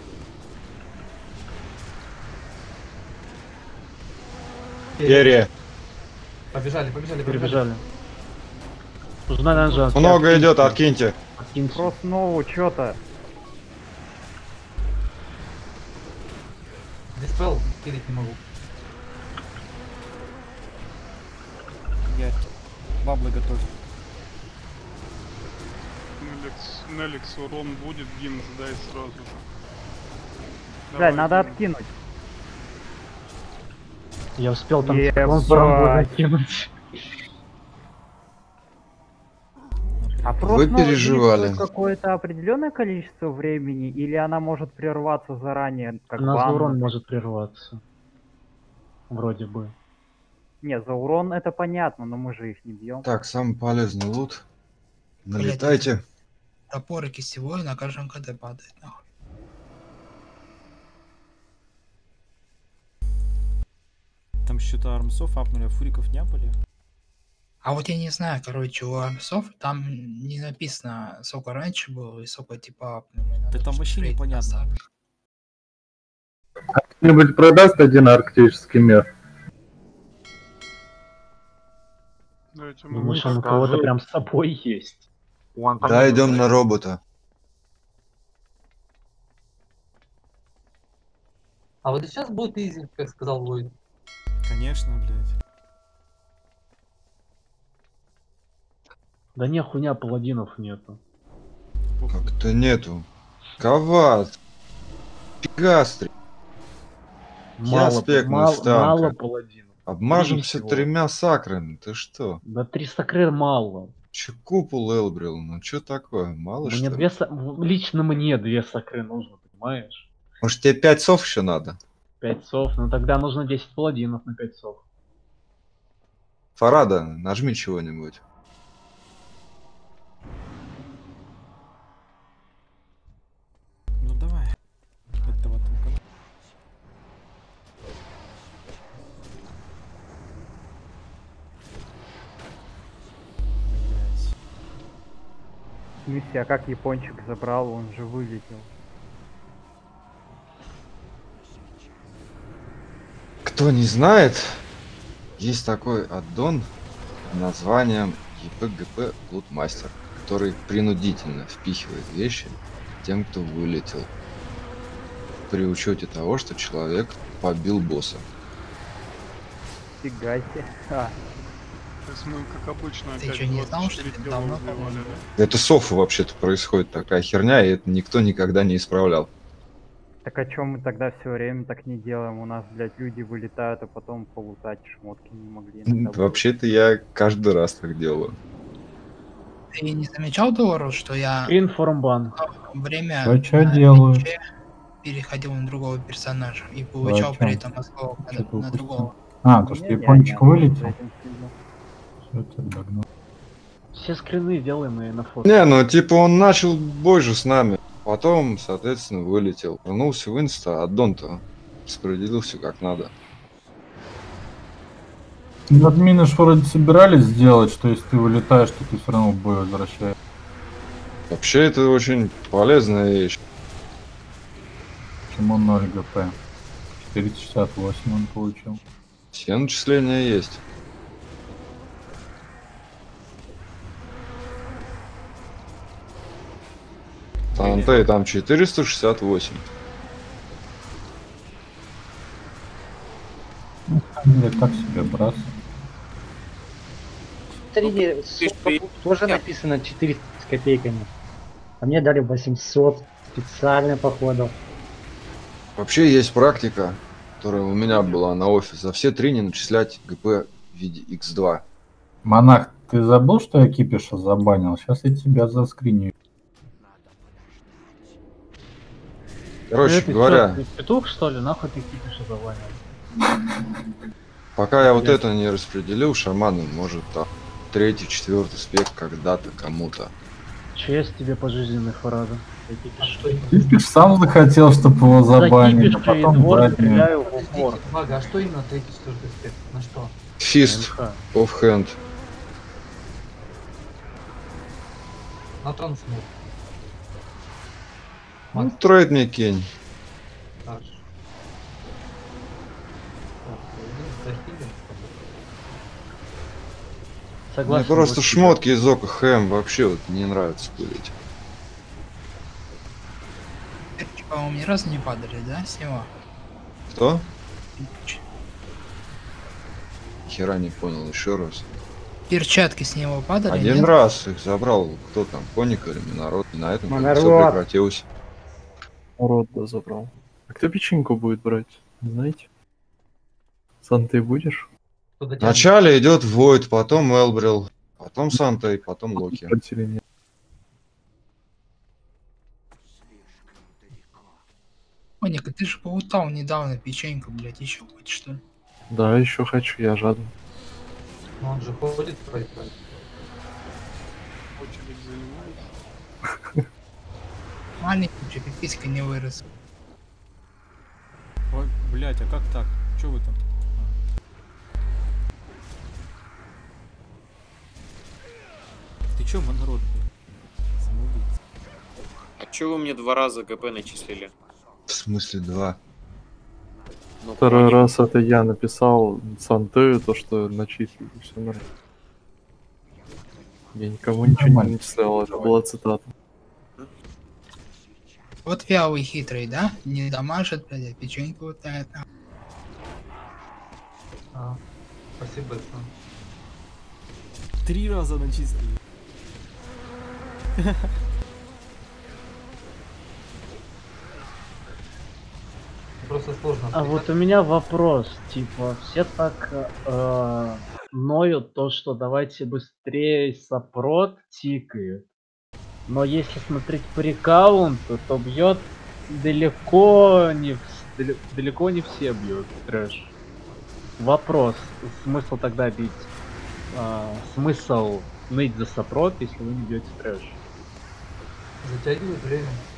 I: Перья.
C: Побежали, побежали, побежали.
A: Перебежали. Жена наверное, же
I: Много идет, откиньте.
A: откиньте.
H: Кросс-ноу, чё-то.
C: Диспел, килить не могу.
B: Я баблы готовь.
G: Неликс, Неликс урон будет, гимн сдай сразу же.
H: Блядь,
G: Давай,
H: надо
G: Гимн.
H: откинуть.
A: Я успел там
H: Ебать.
A: циклон бомбу закинуть.
H: А
I: Вы
H: просто
I: переживали.
H: какое-то определенное количество времени, или она может прерваться заранее, как
A: У нас
H: ванна?
A: урон может прерваться. Вроде бы.
H: Не, за урон это понятно, но мы же их не бьем.
I: Так, самый полезный лут. Налетайте.
K: Топоры кистевой на каждом КД падает, нахуй.
B: Там что-то армсов апнули, а фуриков не были.
K: А вот я не знаю, короче, у армсов там не написано, сколько раньше было и сколько типа апнули.
B: Да там вообще непонятно.
L: Кто-нибудь продаст один арктический мир?
A: Думаешь, он у кого-то прям с собой есть?
I: Да, идем на робота.
C: А вот сейчас будет изи, как сказал Войд.
B: Конечно, блядь.
A: Да не, хуйня, паладинов нету.
I: Как-то нету. Кават. Пегастри. Я
A: Мало,
I: спекну
A: мало,
I: с танка.
A: мало паладинов.
I: Обмажемся
A: Три всего.
I: тремя сакрами. Ты что?
A: Да три сакры мало.
I: Че купол Элбрил? Ну что такое? Мало
A: Мне
I: что ли?
A: две са- Лично мне две сакры нужно, понимаешь?
I: Может тебе пять сов еще надо?
A: Пять сов, ну тогда нужно десять паладинов на пять сов.
I: Фарада, нажми чего-нибудь.
B: Ну давай. Этого только.
H: В смысле, а как япончик забрал, он же вылетел.
I: Кто не знает, есть такой аддон под названием ЕПГП Лутмастер, который принудительно впихивает вещи тем, кто вылетел. При учете того, что человек побил босса.
H: Фига себе. А.
G: То есть мы, как обычно,
K: Ты
G: опять
K: что, не знал, что
G: двадцать четыре
K: это
G: тела
K: давно,
G: убивали,
K: по-моему?
G: да?
I: Это софу вообще-то происходит такая херня, и это никто никогда не исправлял.
H: Так а чё мы тогда все время так не делаем? У нас, блядь, люди вылетают, а потом полутать шмотки не могли. иногда
I: Вообще-то я каждый раз так делаю.
K: Ты не замечал, Долорус, что я
A: Информбан.
K: время
E: А чё
K: на
E: делаю?
K: Твиче переходил на другого персонажа и получал
E: чё?
K: при этом осколок на,
E: Чё ты
K: на
E: упустил?
K: другого.
E: А, то, что
H: Не, не,
E: япончик
H: не,
E: вылетел?
H: за этим следил.
E: Всё, тебя догнал.
A: Все скрины делаем и на фото.
I: Не, ну типа он начал бой же с нами, потом, соответственно, вылетел. Вернулся в инста, аддон-то распределил все как надо.
E: Ну, админы ж вроде собирались сделать, что если ты вылетаешь, то ты все равно в бой возвращаешься.
I: Вообще это очень полезная вещь.
E: Почему ноль ГП? четыреста шестьдесят восемь он получил.
I: Все начисления есть. Антей там четыреста шестьдесят восемь.
E: Или так себе брас.
J: Тренер, тоже написано четыреста с копейками. А мне дали восемьсот. Специально, походу.
I: Вообще есть практика, которая у меня была на офис. За все три не начислять ГП в виде икс два.
E: Монах, ты забыл, что я кипиша забанил? Сейчас я тебя заскриню.
I: Короче
A: Это
I: говоря,
A: чё, ты петух, что ли? Нахуй ты кипишь заваливаешь?
I: пока я вот это не распределил, шаманы может там третий, четвертый спек когда-то кому-то.
A: Честь тебе пожизненный Фарада.
E: Кипиш сам захотел, чтобы его забанили, а
A: кипиш и
E: потом
A: двор
E: заднюю.
A: стреляю в упор.
C: Мага, а что именно третий, четвертый спект? На что?
I: Фист, оффхенд.
C: На трансмут.
I: Ну, трейд мне кинь.
C: Хорошо.
A: Согласен.
I: Мне просто
A: вот
I: шмотки из Ока Хэм вообще вот не нравится курить.
K: Перчи, по-моему, ни разу не падали, да, с него?
I: Кто? Хера не понял, еще раз.
K: Перчатки с него падали?
I: Один
K: нет?
I: раз их забрал, кто там, Коник или Минород, и на этом все
J: Монород.
I: прекратилось.
N: Рот да забрал. А кто печеньку будет брать? Знаете? Сантой будешь?
I: Вначале идет Войд, потом Элбрил, потом Санта и потом Локи.
K: Моник, ты же поутал недавно печеньку, блядь, еще хочешь, что ли?
N: Да, еще хочу, я жадный.
C: Но он же ходит в проиграть.
G: Очередь занимает.
K: Маленький, что пиписька не вырос.
B: Ой, блять, а как так? Чё вы там? А. Ты чё, монород, блядь? Самоубийца.
M: А чё вы мне два раза ГП начислили?
I: В смысле два?
M: Ну,
N: Второй
M: понял.
N: раз это я написал Сантею, то, что начислили, все нормально. Я никому ничего не начислял, это была цитата.
K: Вот вялый хитрый, да? Не дамажит, блядь, а печеньку лутает. а.
C: А, спасибо большое.
B: Три раза начислили.
C: Просто сложно.
A: А вот у меня вопрос, типа, все так э, ноют то, что давайте быстрее сопрот тикает. Но если смотреть по рекаунту, то бьет далеко не, вс- дале- далеко не все бьют трэш. Вопрос, смысл тогда бить? А, смысл ныть за сопрот, если вы не бьете трэш?
C: Затягивает время.